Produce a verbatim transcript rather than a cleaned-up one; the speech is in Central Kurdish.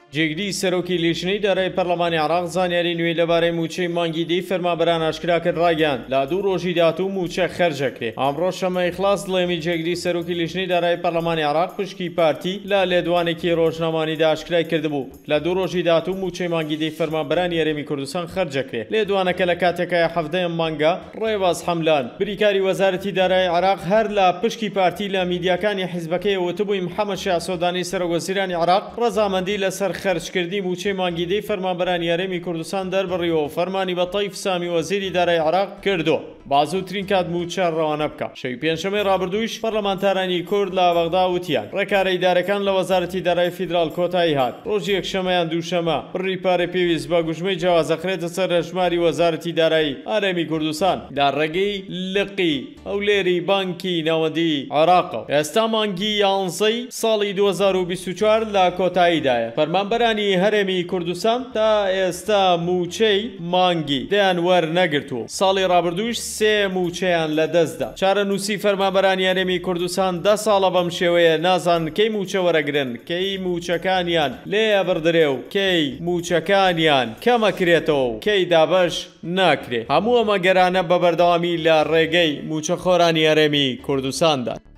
جێگری سەرۆکی لیژنەی دارایی پەرلەمانی عێراق زانیاری نوێی لەبارەی موچەی مانگی دەی فەرمانبەران ئاشکرا کرد ڕاگەیاند لا دوو ڕۆژی داهاتوو موچە خەرجەکرێ. ئەمڕۆ شەمە ئیخلاس دڵێمی جێگری سەرۆکی لیژنەی دارایی پەرلەمانی عێراق پشکی پارتی لە لێدوانێکی ڕۆژنامەییدا ئاشکرای کردبوو لە دوو ڕۆژی داهاتوو موچەی مانگی دەی فەرمانبەرانی هەرێمی کوردستان خەرجەکرێ. لێدوانەکە لە کاتێکە هەفتەیەم مانگە ڕێباز حەملان بریکاری وەزارەتی دارایی عێراق هەر لە پشکی پارتی لە میدیاکانی حیزبەکەی وتبووی محەممەد شیا سۆدانی سەرۆکوەزیرانی عێراق ڕەزامەندی لەسەر خەرجکردی موچەی مانگی دەی فەرمانبەرانی هەرێمی کوردستان دەربڕیەوە و فەرمانی بە تەیف سامی وەزیری دارایی عێراق کردووە بازووترین کات موچە ڕەوانە بکە. شەوی پێنجشەمەی ڕابردوویش پەرلەمانتارانی کورد لە بەغدا وتیان ڕێکارە ئیدارەکان لە وەزارەتی دارایی فیدرال کۆتایی هات ڕۆژی یەکشەمەیان دووشەمە بڕی پارەی پێویست بە گوژمەی جیاوازەکرێتە سەر ژماری وەزارەتی دارایی هەرێمی کوردستان دا ڕێگەی لقی ئەولێری بانکی ناوەندی عێراقەوە. ئێستا مانگی یانزەی ساڵی دوو هەزار و بیست و چوار لە کۆتاییدایە. فەرمانبەرانی هەرێمی کوردستان تا ئێستا موچەی مانگی دەیان وەرنەگرتووە. ساڵی ڕابردوویش سێ موچەیان لەدەستدا. چارەنووسی فەرمانبەرانی هەرێمی کوردستان دە ساڵە بەم شێوەیە نازان کەی موچە وەرەگرن، کەی موچەکانیان لێیە بردرێ و کەی موچەکانیان کەمەکرێتەوە و کەی دابەش ناکرێت. هەموو ئەمە گەرانە بە بەردەوامی لە ڕێگەی موچەخۆرانی هەرێمی کوردستاندا.